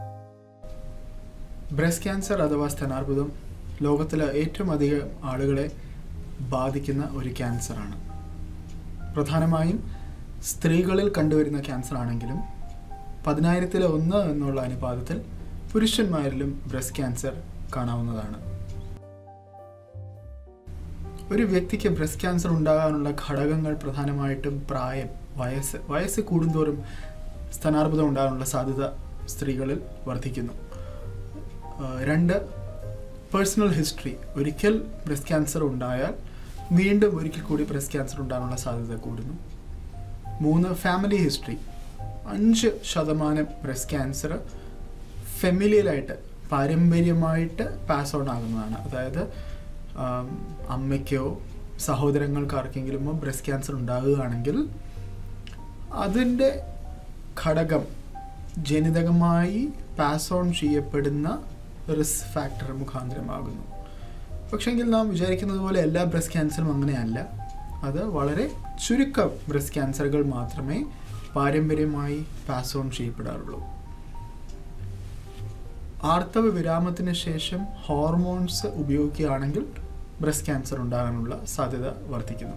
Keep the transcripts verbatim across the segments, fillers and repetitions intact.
Breast cancer അഥവാ സ്തനാർബുദം ലോകത്തിലെ ഏറ്റവും അധികം ആളുകളെ ബാധിക്കുന്ന ഒരു ക്യാൻസറാണ്. പ്രധാനമായും സ്ത്രീകളിൽ കണ്ടുവരുന്ന ക്യാൻസർ ആണെങ്കിലും പതിനായിരത്തിലെ ഒന്ന് എന്നുള്ള അനുപാതത്തിൽ പുരുഷന്മാരിലും ബ്രസ്റ്റ് ക്യാൻസർ കാണാവുന്നതാണ്. ഒരു വ്യക്തിക്ക് ബ്രസ്റ്റ് ക്യാൻസർ ഉണ്ടാകാനുള്ള ഘടകങ്ങൾ പ്രധാനമായിട്ടും പ്രായം, വയസ്സ് വയസ്സ് കൂടുന്തോറും സ്തനാർബുദം ഉണ്ടാകാനുള്ള സാധ്യത സ്ത്രീകളിൽ വർദ്ധിക്കുന്നു. രണ്ട്, പേഴ്സണൽ ഹിസ്റ്ററി. ഒരിക്കൽ ബ്രസ്റ്റ് ക്യാൻസർ ഉണ്ടായാൽ വീണ്ടും ഒരിക്കൽ കൂടി ബ്രസ്റ്റ് ക്യാൻസർ ഉണ്ടാകാനുള്ള സാധ്യത കൂടുന്നു. മൂന്ന്, ഫാമിലി ഹിസ്റ്ററി. അഞ്ച് ശതമാനം ബ്രസ്റ്റ് ക്യാൻസർ ഫെമിലിയലായിട്ട് പാരമ്പര്യമായിട്ട് പാസ് ഓൺ ആകുന്നതാണ്. അതായത് അമ്മയ്ക്കോ സഹോദരങ്ങൾക്കാർക്കെങ്കിലും ബ്രസ്റ്റ് ക്യാൻസർ ഉണ്ടാകുകയാണെങ്കിൽ അതിൻ്റെ ഘടകം ജനിതകമായി പാസ് ഓൺ ചെയ്യപ്പെടുന്ന റിസ്ക് ഫാക്ടർ മുഖാന്തരമാകുന്നു. പക്ഷെങ്കിൽ നാം വിചാരിക്കുന്നത് പോലെ എല്ലാ ബ്രസ്റ്റ് ക്യാൻസറും അങ്ങനെയല്ല. അത് വളരെ ചുരുക്കം ബ്രസ്റ്റ് ക്യാൻസറുകൾ മാത്രമേ പാരമ്പര്യമായി പാസ് ഓൺ ചെയ്യപ്പെടാറുള്ളൂ. ആർത്തവ വിരാമത്തിന് ശേഷം ഹോർമോൺസ് ഉപയോഗിക്കുകയാണെങ്കിൽ ബ്രസ്റ്റ് ക്യാൻസർ ഉണ്ടാകാനുള്ള സാധ്യത വർദ്ധിക്കുന്നു.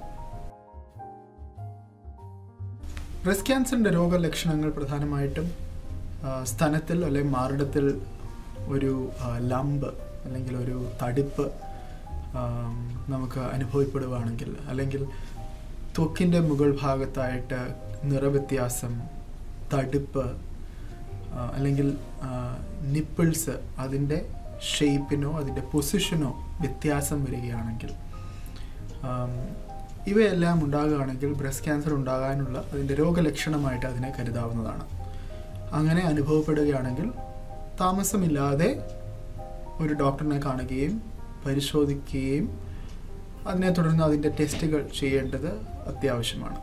ബ്രസ്റ്റ് ക്യാൻസറിൻ്റെ രോഗലക്ഷണങ്ങൾ പ്രധാനമായിട്ടും സ്തനത്തിൽ അല്ലെങ്കിൽ മാറിടത്തിൽ ഒരു ലംബ് അല്ലെങ്കിൽ ഒരു തടിപ്പ് നമുക്ക് അനുഭവപ്പെടുകയാണെങ്കിൽ, അല്ലെങ്കിൽ ത്വക്കിൻ്റെ മുകൾ ഭാഗത്തായിട്ട് നിറവ്യത്യാസം, തടിപ്പ്, അല്ലെങ്കിൽ നിപ്പിൾസ് അതിൻ്റെ ഷേപ്പിനോ അതിൻ്റെ പൊസിഷനോ വ്യത്യാസം വരികയാണെങ്കിൽ, ഇവയെല്ലാം ഉണ്ടാകുകയാണെങ്കിൽ ബ്രസ്റ്റ് ക്യാൻസർ ഉണ്ടാകാനുള്ള അതിൻ്റെ രോഗലക്ഷണമായിട്ട് അതിനെ കരുതാവുന്നതാണ്. അങ്ങനെ അനുഭവപ്പെടുകയാണെങ്കിൽ താമസമില്ലാതെ ഒരു ഡോക്ടറിനെ കാണുകയും പരിശോധിക്കുകയും അതിനെ തുടർന്ന് അതിൻ്റെ ടെസ്റ്റുകൾ ചെയ്യേണ്ടത് അത്യാവശ്യമാണ്.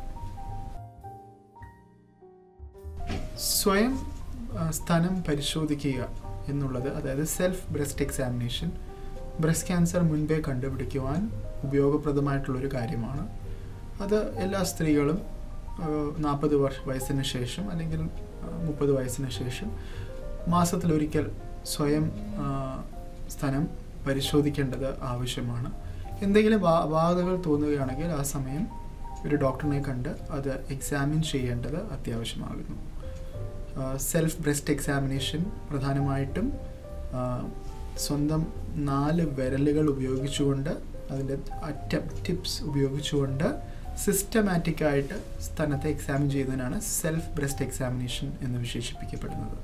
സ്വയം സ്തനം പരിശോധിക്കുക എന്നുള്ളത്, അതായത് self breast examination, breast cancer മുൻപേ കണ്ടുപിടിക്കുവാൻ ഉപയോഗപ്രദമായിട്ടുള്ളൊരു കാര്യമാണ്. അത് എല്ലാ സ്ത്രീകളും നാൽപ്പത് വർഷ വയസ്സിന് ശേഷം അല്ലെങ്കിൽ മുപ്പത് വയസ്സിന് ശേഷം മാസത്തിലൊരിക്കൽ സ്വയം സ്തനം പരിശോധിക്കേണ്ടത് ആവശ്യമാണ്. എന്തെങ്കിലും അപാകതകൾ തോന്നുകയാണെങ്കിൽ ആ സമയം ഒരു ഡോക്ടറിനെ കണ്ട് അത് എക്സാമിൻ ചെയ്യേണ്ടത് അത്യാവശ്യമാകുന്നു. സെൽഫ് ബ്രസ്റ്റ് എക്സാമിനേഷൻ പ്രധാനമായിട്ടും സ്വന്തം നാല് വിരലുകൾ ഉപയോഗിച്ചുകൊണ്ട്, അതിൻ്റെ അറ്റം ടിപ്സ് ഉപയോഗിച്ചുകൊണ്ട് സിസ്റ്റമാറ്റിക്കായിട്ട് സ്തനത്തെ എക്സാമിൻ ചെയ്യുന്നതിനാണ് സെൽഫ് ബ്രസ്റ്റ് എക്സാമിനേഷൻ എന്ന് വിശേഷിപ്പിക്കപ്പെടുന്നത്.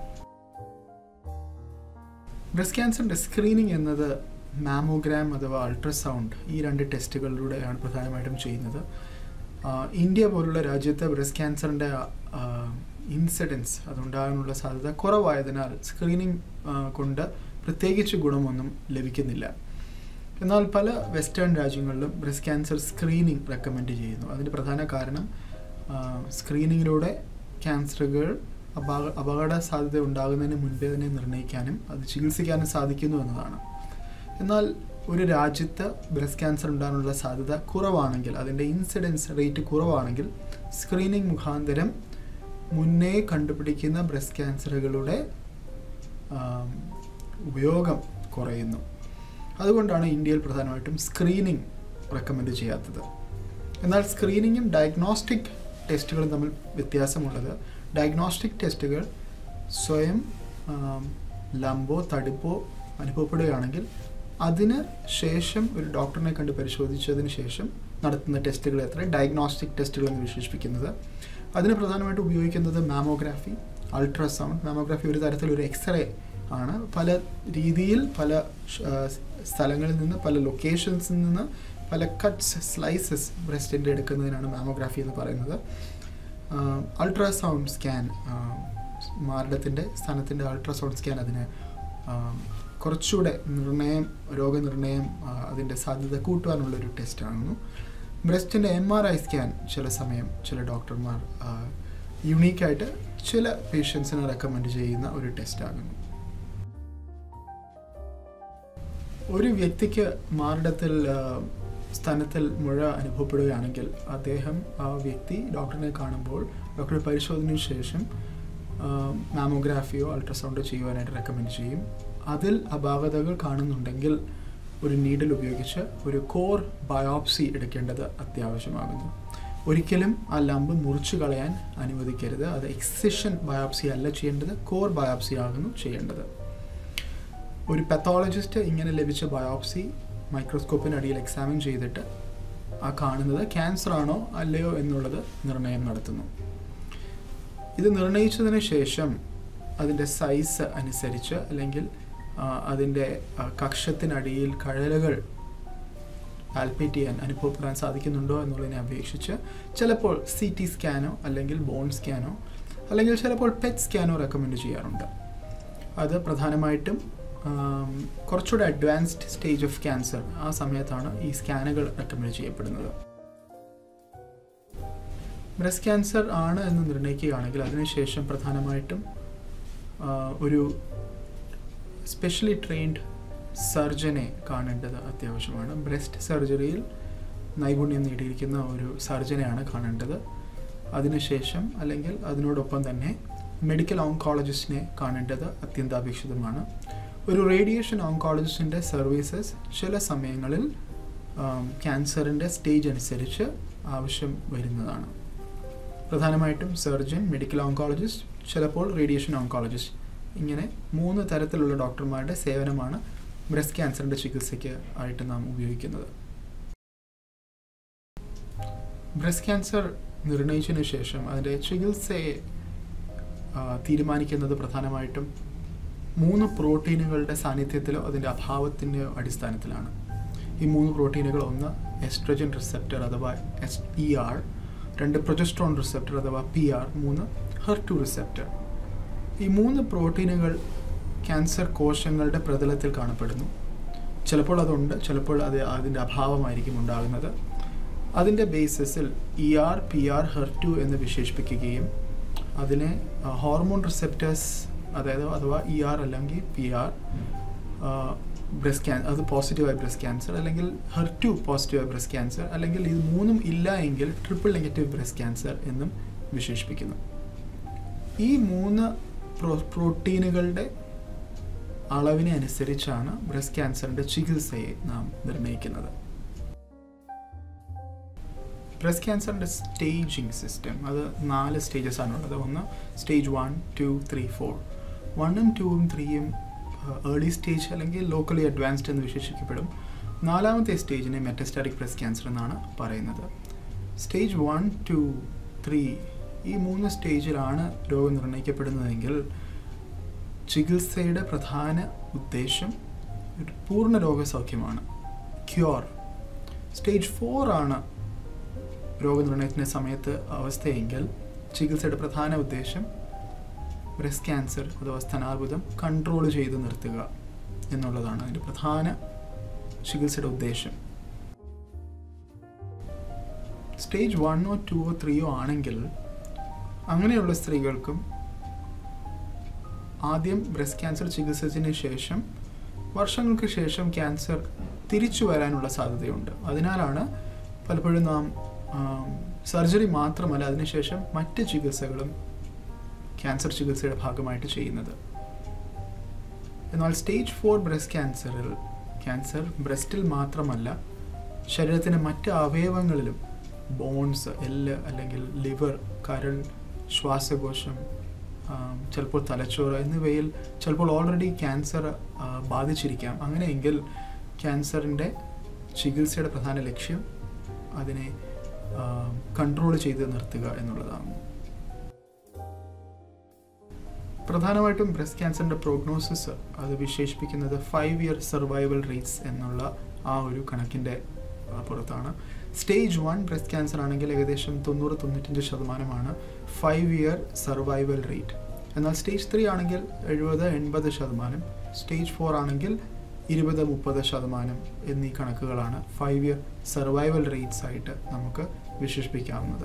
ബ്രസ്റ്റ് ക്യാൻസറിൻ്റെ സ്ക്രീനിങ് എന്നത് മാമോഗ്രാം അഥവാ അൾട്രാസൗണ്ട്, ഈ രണ്ട് ടെസ്റ്റുകളിലൂടെയാണ് പ്രധാനമായിട്ടും ചെയ്യുന്നത്. ഇന്ത്യ പോലുള്ള രാജ്യത്ത് ബ്രസ്റ്റ് ക്യാൻസറിൻ്റെ ഇൻസിഡൻസ് അതുണ്ടാകാനുള്ള സാധ്യത കുറവായതിനാൽ സ്ക്രീനിങ് കൊണ്ട് പ്രത്യേകിച്ച് ഗുണമൊന്നും ലഭിക്കുന്നില്ല. എന്നാൽ പല വെസ്റ്റേൺ രാജ്യങ്ങളിലും ബ്രസ്റ്റ് ക്യാൻസർ സ്ക്രീനിങ് റെക്കമെൻഡ് ചെയ്യുന്നു. അതിൻ്റെ പ്രധാന കാരണം സ്ക്രീനിങ്ങിലൂടെ ക്യാൻസറുകൾ അപക അപകട സാധ്യത ഉണ്ടാകുന്നതിന് മുൻപേ തന്നെ നിർണ്ണയിക്കാനും അത് ചികിത്സിക്കാനും സാധിക്കുന്നു എന്നതാണ്. എന്നാൽ ഒരു രാജ്യത്ത് ബ്രസ്റ്റ് ക്യാൻസർ ഉണ്ടാകാനുള്ള സാധ്യത കുറവാണെങ്കിൽ, അതിൻ്റെ ഇൻസിഡൻസ് റേറ്റ് കുറവാണെങ്കിൽ, സ്ക്രീനിങ് മുഖാന്തരം മുന്നേ കണ്ടുപിടിക്കുന്ന ബ്രസ്റ്റ് ക്യാൻസറുകളുടെ ഉപയോഗം കുറയുന്നു. അതുകൊണ്ടാണ് ഇന്ത്യയിൽ പ്രധാനമായിട്ടും സ്ക്രീനിങ് റെക്കമെൻഡ് ചെയ്യാത്തത്. എന്നാൽ സ്ക്രീനിങ്ങും ഡയഗ്നോസ്റ്റിക് ടെസ്റ്റുകളും തമ്മിൽ വ്യത്യാസമുള്ളത്, ഡയഗ്നോസ്റ്റിക് ടെസ്റ്റുകൾ സ്വയം ലംബോ തടിപ്പോ അനുഭവപ്പെടുകയാണെങ്കിൽ അതിന് ശേഷം ഒരു ഡോക്ടറിനെ കണ്ട് പരിശോധിച്ചതിന് ശേഷം നടത്തുന്ന ടെസ്റ്റുകൾ എത്ര ഡയഗ്നോസ്റ്റിക് ടെസ്റ്റുകൾ എന്ന് വിശേഷിപ്പിക്കുന്നത്. അതിന് പ്രധാനമായിട്ട് ഉപയോഗിക്കുന്നത് മാമോഗ്രാഫി, അൾട്രാസൗണ്ട്. മാമോഗ്രാഫി ഒരു തരത്തിലൊരു എക്സ്റേ ആണ്. പല രീതിയിൽ പല സ്ഥലങ്ങളിൽ നിന്ന്, പല ലൊക്കേഷൻസിൽ നിന്ന് പല കട്ട്സ്, സ്ലൈസസ് ബ്രസ്റ്റിൻ്റെ എടുക്കുന്നതിനാണ് മാമോഗ്രാഫി എന്ന് പറയുന്നത്. അൾട്രാസൗണ്ട് സ്കാൻ, മാറിടത്തിൻ്റെ സ്ഥാനത്തിൻ്റെ അൾട്രാസൗണ്ട് സ്കാൻ അതിന് കുറച്ചുകൂടെ നിർണയം, രോഗനിർണയം, അതിൻ്റെ സാധ്യത കൂട്ടുവാനുള്ളൊരു ടെസ്റ്റാണെന്നു. ബ്രസ്റ്റിൻ്റെ എം ആർ ഐ സ്കാൻ ചില സമയം ചില ഡോക്ടർമാർ യുണീക്കായിട്ട് ചില പേഷ്യൻസിനെ റെക്കമെൻഡ് ചെയ്യുന്ന ഒരു ടെസ്റ്റാകുന്നു. ഒരു വ്യക്തിക്ക് മാറിടത്തിൽ സ്ഥാനത്തിൽ മുഴ അനുഭവപ്പെടുകയാണെങ്കിൽ അദ്ദേഹം ആ വ്യക്തി ഡോക്ടറിനെ കാണുമ്പോൾ ഡോക്ടറെ പരിശോധനയ്ക്ക് ശേഷം മാമോഗ്രാഫിയോ അൾട്രാസൗണ്ടോ ചെയ്യുവാനായിട്ട് റെക്കമെൻഡ് ചെയ്യും. അതിൽ അപാകതകൾ കാണുന്നുണ്ടെങ്കിൽ ഒരു നീഡിൽ ഉപയോഗിച്ച് ഒരു കോർ ബയോപ്സി എടുക്കേണ്ടത് അത്യാവശ്യമാകുന്നു. ഒരിക്കലും ആ ലംബ് മുറിച്ചു കളയാൻ അനുവദിക്കരുത്. അത് എക്സിഷൻ ബയോപ്സി അല്ല ചെയ്യേണ്ടത്, കോർ ബയോപ്സി ആകുന്നു ചെയ്യേണ്ടത്. ഒരു പത്തോളജിസ്റ്റ് ഇങ്ങനെ ലഭിച്ച ബയോപ്സി മൈക്രോസ്കോപ്പിനടിയിൽ എക്സാമിൻ ചെയ്തിട്ട് ആ കാണുന്നത് ക്യാൻസർ ആണോ അല്ലയോ എന്നുള്ളത് നിർണ്ണയം നടത്തുന്നു. ഇത് നിർണ്ണയിച്ചതിന് ശേഷം അതിൻ്റെ സൈസ് അനുസരിച്ച് അല്ലെങ്കിൽ അതിൻ്റെ കക്ഷത്തിനടിയിൽ കഴലുകൾ പാൽപ്പേറ്റ് ചെയ്യാൻ അനുഭവപ്പെടാൻ സാധിക്കുന്നുണ്ടോ എന്നുള്ളതിനെ അപേക്ഷിച്ച് ചിലപ്പോൾ സി ടി സ്കാനോ അല്ലെങ്കിൽ ബോൺ സ്കാനോ അല്ലെങ്കിൽ ചിലപ്പോൾ പെറ്റ് സ്കാനോ റെക്കമെൻഡ് ചെയ്യാറുണ്ട്. അത് പ്രധാനമായിട്ടും കുറച്ചുകൂടെ അഡ്വാൻസ്ഡ് സ്റ്റേജ് ഓഫ് ക്യാൻസർ ആ സമയത്താണ് ഈ സ്കാനുകൾ റെക്കമെൻഡ് ചെയ്യപ്പെടുന്നത്. ബ്രസ്റ്റ് ക്യാൻസർ ആണ് എന്ന് നിർണ്ണയിക്കുകയാണെങ്കിൽ അതിനുശേഷം പ്രധാനമായിട്ടും ഒരു സ്പെഷ്യലി ട്രെയിൻഡ് സർജനെ കാണേണ്ടത് അത്യാവശ്യമാണ്. ബ്രസ്റ്റ് സർജറിയിൽ നൈപുണ്യം നേടിയിരിക്കുന്ന ഒരു സർജനെയാണ് കാണേണ്ടത്. അതിനുശേഷം അല്ലെങ്കിൽ അതിനോടൊപ്പം തന്നെ മെഡിക്കൽ ഓങ്കോളജിസ്റ്റിനെ കാണേണ്ടത് അത്യന്താപേക്ഷിതമാണ്. ഒരു റേഡിയേഷൻ ഓങ്കോളജിസ്റ്റിൻ്റെ സർവീസസ് ചില സമയങ്ങളിൽ ക്യാൻസറിൻ്റെ സ്റ്റേജ് അനുസരിച്ച് ആവശ്യം വരുന്നതാണ്. പ്രധാനമായിട്ടും സർജൻ, മെഡിക്കൽ ഓങ്കോളജിസ്റ്റ്, ചിലപ്പോൾ റേഡിയേഷൻ ഓങ്കോളജിസ്റ്റ്, ഇങ്ങനെ മൂന്ന് തരത്തിലുള്ള ഡോക്ടർമാരുടെ സേവനമാണ് ബ്രസ്റ്റ് ക്യാൻസറിൻ്റെ ചികിത്സയ്ക്ക് ആയിട്ട് നാം ഉപയോഗിക്കുന്നത്. ബ്രസ്റ്റ് ക്യാൻസർ നിർണ്ണയിച്ചതിന് ശേഷം അതിൻ്റെ ചികിത്സയെ തീരുമാനിക്കുന്നത് പ്രധാനമായിട്ടും മൂന്ന് പ്രോട്ടീനുകളുടെ സാന്നിധ്യത്തിലോ അതിൻ്റെ അഭാവത്തിൻ്റെ അടിസ്ഥാനത്തിലാണ്. ഈ മൂന്ന് പ്രോട്ടീനുകൾ ഒന്ന് എസ്ട്രജൻ റിസെപ്റ്റർ അഥവാ എസ് ഇ ആർ, രണ്ട് പ്രൊജസ്ട്രോൺ റിസെപ്റ്റർ അഥവാ പി ആർ, മൂന്ന് ഹെർ ടു റിസെപ്റ്റർ. ഈ മൂന്ന് പ്രോട്ടീനുകൾ ക്യാൻസർ കോശങ്ങളുടെ പ്രതലത്തിൽ കാണപ്പെടുന്നു. ചിലപ്പോൾ അതുണ്ട്, ചിലപ്പോൾ അത് അതിൻ്റെ അഭാവമായിരിക്കും ഉണ്ടാകുന്നത്. അതിൻ്റെ ബേസിസിൽ E R, P R, HER two എന്ന് വിശേഷിപ്പിക്കുകയും അതിനെ ഹോർമോൺ റിസെപ്റ്റേഴ്സ് അതായത് അഥവാ ഇ ആർ അല്ലെങ്കിൽ പി ആർ ബ്രസ്റ്റ് ക്യാൻസർ അത് പോസിറ്റീവായ ബ്രസ്റ്റ് ക്യാൻസർ അല്ലെങ്കിൽ ഹെർ ടു പോസിറ്റീവായ ബ്രസ്റ്റ് ക്യാൻസർ അല്ലെങ്കിൽ ഇത് മൂന്നും ഇല്ല എങ്കിൽ ട്രിപ്പിൾ നെഗറ്റീവ് ബ്രസ്റ്റ് ക്യാൻസർ എന്നും വിശേഷിപ്പിക്കുന്നു. ഈ മൂന്ന് പ്രോ പ്രോട്ടീനുകളുടെ അളവിനെ അനുസരിച്ചാണ് ബ്രസ്റ്റ് ക്യാൻസറിൻ്റെ ചികിത്സയെ നാം നിർണ്ണയിക്കുന്നത്. ബ്രസ്റ്റ് ക്യാൻസറിൻ്റെ സ്റ്റേജിങ് സിസ്റ്റം അത് നാല് സ്റ്റേജസ് ആണുള്ളത്. ഒന്ന് stage one, two, three, four. വണ്ണും ടൂവും ത്രീയും ഏർലി സ്റ്റേജ് അല്ലെങ്കിൽ ലോക്കലി അഡ്വാൻസ്ഡ് എന്ന് വിശേഷിക്കപ്പെടും. നാലാമത്തെ സ്റ്റേജിനെ മെറ്റസ്റ്റാറ്റിക് ബ്രസ്റ്റ് ക്യാൻസർ എന്നാണ് പറയുന്നത്. സ്റ്റേജ് വൺ, ടു, ത്രീ ഈ മൂന്ന് സ്റ്റേജിലാണ് രോഗം നിർണ്ണയിക്കപ്പെടുന്നതെങ്കിൽ ചികിത്സയുടെ പ്രധാന ഉദ്ദേശം പൂർണ്ണ രോഗസൗഖ്യമാണ്, ക്യൂർ. സ്റ്റേജ് ഫോർ ആണ് രോഗനിർണയത്തിൻ്റെ സമയത്ത് അവസ്ഥയെങ്കിൽ ചികിത്സയുടെ പ്രധാന ഉദ്ദേശം ബ്രസ്റ്റ് ക്യാൻസർ അഥവാ സ്തനാർബുദം കൺട്രോൾ ചെയ്ത് നിർത്തുക എന്നുള്ളതാണ് അതിൻ്റെ പ്രധാന ചികിത്സയുടെ ഉദ്ദേശം. സ്റ്റേജ് വണ്ണോ ടൂവോ ത്രീയോ ആണെങ്കിൽ അങ്ങനെയുള്ള സ്ത്രീകൾക്കും ആദ്യം ബ്രസ്റ്റ് ക്യാൻസർ ചികിത്സിച്ചതിന് ശേഷം വർഷങ്ങൾക്ക് ശേഷം ക്യാൻസർ തിരിച്ചു വരാനുള്ള സാധ്യതയുണ്ട്. അതിനാലാണ് പലപ്പോഴും നാം സർജറി മാത്രമല്ല അതിനുശേഷം മറ്റ് ചികിത്സകളും ക്യാൻസർ ചികിത്സയുടെ ഭാഗമായിട്ട് ചെയ്യുന്നത്. എന്നാൽ സ്റ്റേജ് ഫോർ ബ്രസ്റ്റ് ക്യാൻസറിൽ ക്യാൻസർ ബ്രസ്റ്റിൽ മാത്രമല്ല ശരീരത്തിൻ്റെ മറ്റ് അവയവങ്ങളിലും ബോൺസ്, എല്ല് അല്ലെങ്കിൽ ലിവർ, കരൾ, ശ്വാസകോശം, ചിലപ്പോൾ തലച്ചോറ് എന്നിവയിൽ ചിലപ്പോൾ ഓൾറെഡി ക്യാൻസർ ബാധിച്ചിരിക്കാം. അങ്ങനെയെങ്കിൽ ക്യാൻസറിൻ്റെ ചികിത്സയുടെ പ്രധാന ലക്ഷ്യം അതിനെ കൺട്രോൾ ചെയ്ത് നിർത്തുക എന്നുള്ളതാണ്. പ്രധാനമായിട്ടും ബ്രസ്റ്റ് ക്യാൻസറിൻ്റെ പ്രോഗ്നോസിസ് അത് വിശേഷിപ്പിക്കുന്നത് ഫൈവ് ഇയർ സർവൈവൽ റേറ്റ്സ് എന്നുള്ള ആ ഒരു കണക്കിൻ്റെ പുറത്താണ്. സ്റ്റേജ് വൺ ബ്രസ്റ്റ് ക്യാൻസർ ആണെങ്കിൽ ഏകദേശം തൊണ്ണൂറ് തൊണ്ണൂറ്റഞ്ച് ശതമാനമാണ് ഫൈവ് ഇയർ സർവൈവൽ റേറ്റ്. എന്നാൽ സ്റ്റേജ് ത്രീ ആണെങ്കിൽ എഴുപത് എൺപത് ശതമാനം, സ്റ്റേജ് ഫോർ ആണെങ്കിൽ ഇരുപത് മുപ്പത് ശതമാനം എന്നീ കണക്കുകളാണ് ഫൈവ് ഇയർ സർവൈവൽ റേറ്റ്സ് ആയിട്ട് നമുക്ക് വിശേഷിപ്പിക്കാവുന്നത്.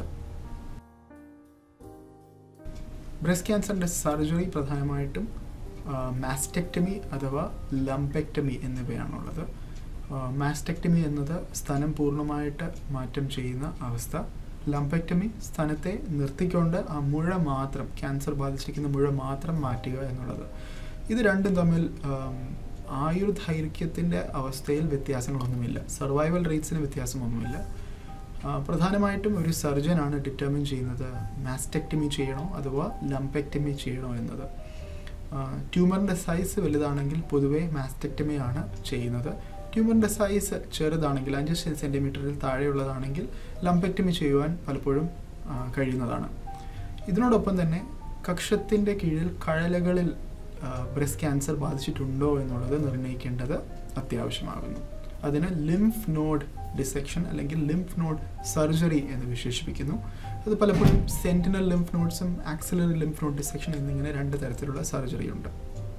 ബ്രസ്റ്റ് ക്യാൻസറിൻ്റെ സർജറി പ്രധാനമായിട്ടും മാസ്റ്റെക്ടമി അഥവാ ലംപെക്ടമി എന്നിവയാണുള്ളത്. മാസ്റ്റെക്ടമി എന്നത് സ്തനം പൂർണ്ണമായിട്ട് മാറ്റം ചെയ്യുന്ന അവസ്ഥ. ലംപെക്ടമി സ്ഥാനത്തെ നിർത്തിക്കൊണ്ട് ആ മുഴ മാത്രം, ക്യാൻസർ ബാധിച്ചിരിക്കുന്ന മുഴ മാത്രം മാറ്റുക എന്നുള്ളത്. ഇത് രണ്ടും തമ്മിൽ ആയുർദൈർഘ്യത്തിൻ്റെ അവസ്ഥയിൽ വ്യത്യാസങ്ങളൊന്നുമില്ല, സർവൈവൽ റേറ്റ്സിന് വ്യത്യാസമൊന്നുമില്ല. പ്രധാനമായിട്ടും ഒരു സർജനാണ് ഡിറ്റർമിൻ ചെയ്യുന്നത് മാസ്റ്റെക്ടമി ചെയ്യണോ അഥവാ ലംപെക്ടമി ചെയ്യണോ എന്നത്. ട്യൂമറിൻ്റെ സൈസ് വലുതാണെങ്കിൽ പൊതുവേ മാസ്റ്റെക്ടമിയാണ് ചെയ്യുന്നത്. ട്യൂമറിൻ്റെ സൈസ് ചെറുതാണെങ്കിൽ, അഞ്ച് സെൻറ്റിമീറ്ററിൽ താഴെയുള്ളതാണെങ്കിൽ ലംപെക്ടമി ചെയ്യുവാൻ പലപ്പോഴും കഴിയുന്നതാണ്. ഇതിനോടൊപ്പം തന്നെ കക്ഷത്തിൻ്റെ കീഴിൽ കഴലകളിൽ ബ്രസ്റ്റ് ക്യാൻസർ ബാധിച്ചിട്ടുണ്ടോ എന്നുള്ളത് നിർണ്ണയിക്കേണ്ടത് അത്യാവശ്യമാകുന്നു. അതിന് ലിംഫ് നോഡ് ഡിസെക്ഷൻ അല്ലെങ്കിൽ ലിംഫ് നോഡ് സർജറി എന്ന് വിശേഷിപ്പിക്കുന്നു. അത് പലപ്പോഴും സെന്റിനൽ ലിംഫ് നോഡ്സും ആക്സിലറി ലിംഫ് നോഡ് ഡിസെക്ഷൻ എന്നിങ്ങനെ രണ്ട് തരത്തിലുള്ള സർജറി ഉണ്ട്.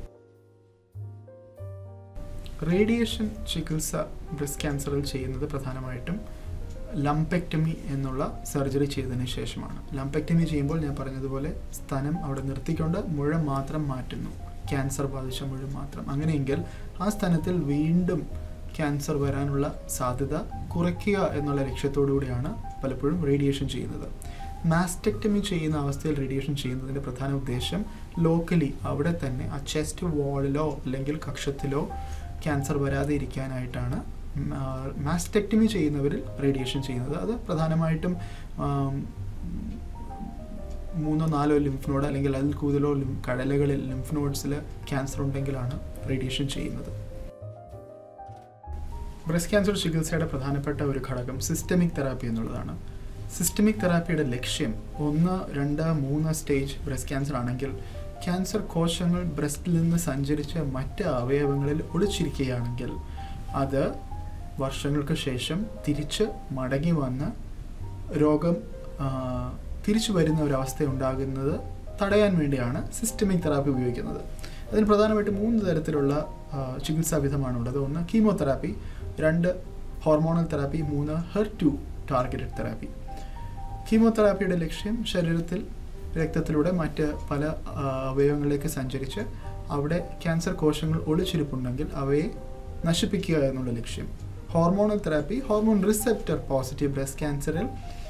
റേഡിയേഷൻ ചികിത്സ ബ്രസ്റ്റ് ക്യാൻസറിൽ ചെയ്യുന്നത് പ്രധാനമായിട്ടും ലംപെക്ടമി എന്നുള്ള സർജറി ചെയ്തതിന് ശേഷമാണ്. ലംപെക്ടമി ചെയ്യുമ്പോൾ ഞാൻ പറഞ്ഞതുപോലെ സ്ഥലം അവിടെ നിർത്തിക്കൊണ്ട് മുഴ മാത്രം മാറ്റുന്നു, ക്യാൻസർ ബാധിച്ച മുഴ മാത്രം. അങ്ങനെയെങ്കിൽ ആ സ്ഥലത്തിൽ വീണ്ടും ക്യാൻസർ വരാനുള്ള സാധ്യത കുറയ്ക്കുക എന്നുള്ള ലക്ഷ്യത്തോടു കൂടിയാണ് പലപ്പോഴും റേഡിയേഷൻ ചെയ്യുന്നത്. മാസ്റ്റെക്ടമി ചെയ്യുന്ന അവസ്ഥയിൽ റേഡിയേഷൻ ചെയ്യുന്നതിൻ്റെ പ്രധാന ഉദ്ദേശം ലോക്കലി അവിടെ തന്നെ ആ ചെസ്റ്റ് വാളിലോ അല്ലെങ്കിൽ കക്ഷത്തിലോ ക്യാൻസർ വരാതെ ഇരിക്കാനായിട്ടാണ് മാസ്റ്റെക്ടമി ചെയ്യുന്നവരിൽ റേഡിയേഷൻ ചെയ്യുന്നത്. അത് പ്രധാനമായിട്ടും മൂന്നോ നാലോ ലിംഫ് നോഡ് അല്ലെങ്കിൽ അതിൽ കൂടുതലോ കഴലകളിൽ ലിംഫ് നോഡ്സിൽ ക്യാൻസർ ഉണ്ടെങ്കിലാണ് റേഡിയേഷൻ ചെയ്യുന്നത്. ബ്രസ്റ്റ് ക്യാൻസർ ചികിത്സയുടെ പ്രധാനപ്പെട്ട ഒരു ഘടകം സിസ്റ്റമിക് തെറാപ്പി എന്നുള്ളതാണ്. സിസ്റ്റമിക് തെറാപ്പിയുടെ ലക്ഷ്യം ഒന്ന് രണ്ട് മൂന്ന് സ്റ്റേജ് ബ്രസ്റ്റ് ക്യാൻസർ ആണെങ്കിൽ ക്യാൻസർ കോശങ്ങൾ ബ്രസ്റ്റിൽ നിന്ന് സഞ്ചരിച്ച് മറ്റ് അവയവങ്ങളിൽ ഒളിച്ചിരിക്കുകയാണെങ്കിൽ അത് വർഷങ്ങൾക്ക് ശേഷം തിരിച്ച് മടങ്ങി വന്ന് രോഗം തിരിച്ചു വരുന്ന ഒരവസ്ഥ ഉണ്ടാകുന്നത് തടയാൻ വേണ്ടിയാണ് സിസ്റ്റമിക് തെറാപ്പി ഉപയോഗിക്കുന്നത്. അതിന് പ്രധാനമായിട്ട് മൂന്ന് തരത്തിലുള്ള ചികിത്സാ വിധമാണുള്ളത്. ഒന്ന് കീമോതെറാപ്പി, രണ്ട് ഹോർമോണൽ തെറാപ്പി, മൂന്ന് ഹെർ-ടു ടാർഗറ്റഡ് തെറാപ്പി. കീമോതെറാപ്പിയുടെ ലക്ഷ്യം ശരീരത്തിൽ രക്തത്തിലൂടെ മറ്റ് പല അവയവങ്ങളിലേക്ക് സഞ്ചരിച്ച് അവിടെ ക്യാൻസർ കോശങ്ങൾ ഒളിച്ചിരിപ്പുണ്ടെങ്കിൽ അവയെ നശിപ്പിക്കുക എന്നുള്ള ലക്ഷ്യം. Hormonal therapy, hormone receptor positive breast ക്യാൻസറിൽ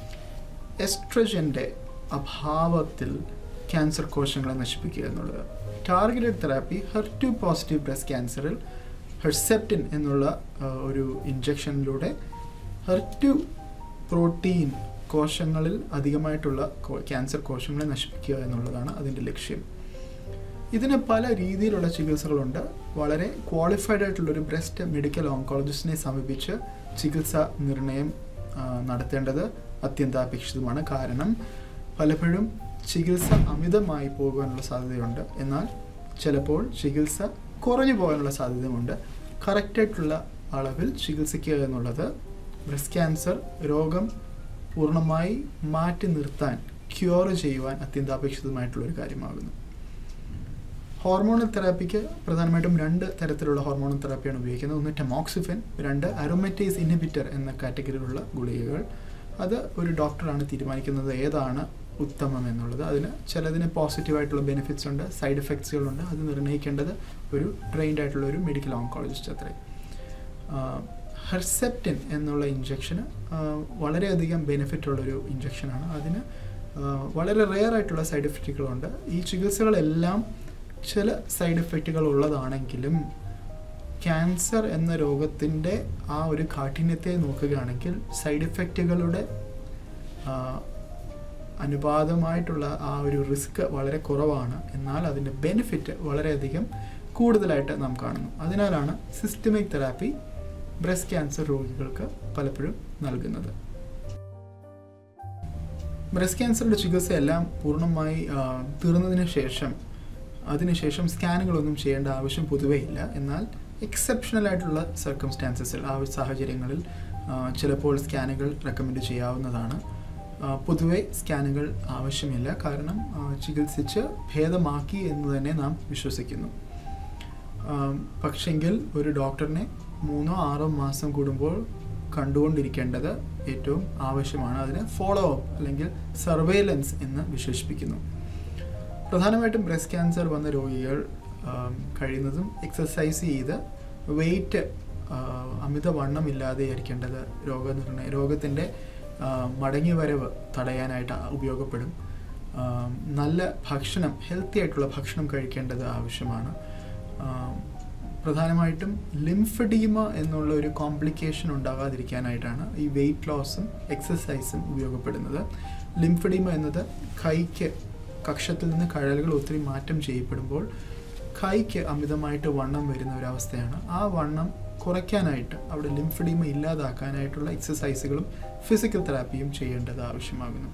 എസ്ട്രജൻ്റെ അഭാവത്തിൽ ക്യാൻസർ കോശങ്ങളെ നശിപ്പിക്കുക എന്നുള്ളത്. Targeted therapy, HER two positive breast ക്യാൻസറിൽ ഹെർസെപ്റ്റിൻ എന്നുള്ള ഒരു ഇഞ്ചക്ഷനിലൂടെ ഹെർ-ടു പ്രോട്ടീൻ കോശങ്ങളിൽ അധികമായിട്ടുള്ള ക്യാൻസർ കോശങ്ങളെ നശിപ്പിക്കുക എന്നുള്ളതാണ് അതിൻ്റെ ലക്ഷ്യം. ഇതിന് പല രീതിയിലുള്ള ചികിത്സകളുണ്ട്. വളരെ ക്വാളിഫൈഡ് ആയിട്ടുള്ളൊരു ബ്രസ്റ്റ് മെഡിക്കൽ ഓങ്കോളജിസ്റ്റിനെ സമീപിച്ച് ചികിത്സ നിർണയം നടത്തേണ്ടത് അത്യന്താപേക്ഷിതമാണ്. കാരണം പലപ്പോഴും ചികിത്സ അമിതമായി പോകാനുള്ള സാധ്യതയുണ്ട്, എന്നാൽ ചിലപ്പോൾ ചികിത്സ കുറഞ്ഞു പോകാനുള്ള സാധ്യതയുമുണ്ട്. കറക്റ്റായിട്ടുള്ള അളവിൽ ചികിത്സിക്കുക എന്നുള്ളത് ബ്രസ്റ്റ് ക്യാൻസർ രോഗം പൂർണ്ണമായി മാറ്റി നിർത്താൻ, ക്യൂർ ചെയ്യുവാൻ അത്യന്താപേക്ഷിതമായിട്ടുള്ളൊരു കാര്യമാകുന്നു. ഹോർമോണൽ തെറാപ്പിക്ക് പ്രധാനമായിട്ടും രണ്ട് തരത്തിലുള്ള ഹോർമോണൽ തെറാപ്പിയാണ് ഉപയോഗിക്കുന്നത്. ഒന്ന് ടെമോക്സിഫെൻ, രണ്ട് അരോമറ്റേസ് ഇൻഹിബിറ്റർ എന്ന കാറ്റഗറിയിലുള്ള ഗുളികകൾ. അത് ഒരു ഡോക്ടറാണ് തീരുമാനിക്കുന്നത് ഏതാണ് ഉത്തമം എന്നുള്ളത്. അതിന് ചിലതിന് പോസിറ്റീവായിട്ടുള്ള ബെനിഫിറ്റ്സ് ഉണ്ട്, സൈഡ് എഫക്ട്സുകളുണ്ട്. അത് നിർണ്ണയിക്കേണ്ടത് ഒരു ട്രെയിൻഡ് ആയിട്ടുള്ള ഒരു മെഡിക്കൽ ഓങ്കോളജിസ്റ്റ് അത്രേ. ഹെർസെപ്റ്റിൻ എന്നുള്ള ഇഞ്ചക്ഷന് വളരെയധികം ബെനിഫിറ്റ് ഉള്ളൊരു ഇഞ്ചക്ഷനാണ്. അതിന് വളരെ റെയർ ആയിട്ടുള്ള സൈഡ് എഫക്റ്റുകളുണ്ട്. ഈ ചികിത്സകളെല്ലാം ചില സൈഡ് എഫക്റ്റുകൾ ഉള്ളതാണെങ്കിലും ക്യാൻസർ എന്ന രോഗത്തിൻ്റെ ആ ഒരു കാഠിന്യത്തെ നോക്കുകയാണെങ്കിൽ സൈഡ് എഫക്റ്റുകളുടെ അനുപാതമായിട്ടുള്ള ആ ഒരു റിസ്ക് വളരെ കുറവാണ്. എന്നാൽ അതിൻ്റെ ബെനിഫിറ്റ് വളരെയധികം കൂടുതലായിട്ട് നാം കാണുന്നു. അതിനാലാണ് സിസ്റ്റമിക് തെറാപ്പി ബ്രസ്റ്റ് ക്യാൻസർ രോഗികൾക്ക് പലപ്പോഴും നൽകുന്നത്. ബ്രസ്റ്റ് ക്യാൻസറിൻ്റെ ചികിത്സയെല്ലാം പൂർണ്ണമായി തീർന്നതിന് ശേഷം അതിനുശേഷം സ്കാനുകളൊന്നും ചെയ്യേണ്ട ആവശ്യം പൊതുവേ ഇല്ല. എന്നാൽ എക്സെപ്ഷണൽ ആയിട്ടുള്ള സർക്കംസ്റ്റാൻസസിൽ, ആ സാഹചര്യങ്ങളിൽ ചിലപ്പോൾ സ്കാനുകൾ റെക്കമെൻഡ് ചെയ്യാവുന്നതാണ്. പൊതുവെ സ്കാനുകൾ ആവശ്യമില്ല, കാരണം ചികിത്സിച്ച് ഭേദമാക്കി എന്ന് തന്നെ നാം വിശ്വസിക്കുന്നു. പക്ഷെങ്കിൽ ഒരു ഡോക്ടറിനെ മൂന്നോ ആറോ മാസം കൂടുമ്പോൾ കണ്ടുകൊണ്ടിരിക്കേണ്ടത് ഏറ്റവും ആവശ്യമാണ്. അതിന് ഫോളോ അപ്പ് അല്ലെങ്കിൽ സർവൈലൻസ് എന്ന് വിശേഷിപ്പിക്കുന്നു. പ്രധാനമായിട്ടും ബ്രസ്റ്റ് ക്യാൻസർ വന്ന രോഗികൾ കഴിയുന്നതും എക്സസൈസ് ചെയ്ത് വെയിറ്റ് അമിതവണ്ണമില്ലാതെ ആയിരിക്കേണ്ടത് രോഗനിർണയ രോഗത്തിൻ്റെ മടങ്ങി വരവ് തടയാനായിട്ട് ഉപയോഗപ്പെടും. നല്ല ഭക്ഷണം, ഹെൽത്തി ആയിട്ടുള്ള ഭക്ഷണം കഴിക്കേണ്ടത് ആവശ്യമാണ്. പ്രധാനമായിട്ടും ലിംഫഡീമ എന്നുള്ള ഒരു കോംപ്ലിക്കേഷൻ ഉണ്ടാകാതിരിക്കാനായിട്ടാണ് ഈ വെയ്റ്റ് ലോസും എക്സസൈസും ഉപയോഗപ്പെടുന്നത്. ലിംഫഡീമ എന്നത് കൈക്ക്, കക്ഷത്തിൽ നിന്ന് കഴലുകൾ ഒത്തിരി മാറ്റം ചെയ്യപ്പെടുമ്പോൾ കൈക്ക് അമിതമായിട്ട് വണ്ണം വരുന്ന ഒരവസ്ഥയാണ്. ആ വണ്ണം കുറയ്ക്കാനായിട്ട്, അവിടെ ലിംഫഡീമ ഇല്ലാതാക്കാനായിട്ടുള്ള എക്സസൈസുകളും ഫിസിക്കൽ തെറാപ്പിയും ചെയ്യേണ്ടത് ആവശ്യമാകുന്നു.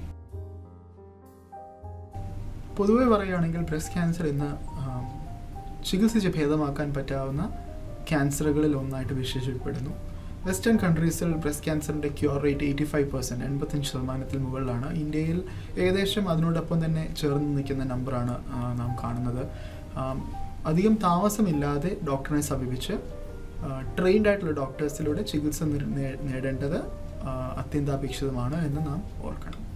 പൊതുവെ പറയുകയാണെങ്കിൽ ബ്രസ്റ്റ് ക്യാൻസർ ഇന്ന് ചികിത്സിച്ച് ഭേദമാക്കാൻ പറ്റാവുന്ന ക്യാൻസറുകളിൽ ഒന്നായിട്ട് വിശേഷിക്കപ്പെടുന്നു. വെസ്റ്റേൺ കൺട്രീസിൽ ബ്രസ്റ്റ് ക്യാൻസറിൻ്റെ cure rate eighty five percent എൺപത്തഞ്ച് ശതമാനത്തിൽ മുകളിലാണ്. ഇന്ത്യയിൽ ഏകദേശം അതിനോടൊപ്പം തന്നെ ചേർന്ന് നിൽക്കുന്ന നമ്പറാണ് നാം കാണുന്നത്. അധികം താമസമില്ലാതെ ഡോക്ടറിനെ സമീപിച്ച് ട്രെയിൻഡ് ആയിട്ടുള്ള ഡോക്ടേഴ്സിലൂടെ ചികിത്സ നേടേണ്ടത് അത്യന്താപേക്ഷിതമാണ് എന്ന് നാം ഓർക്കണം.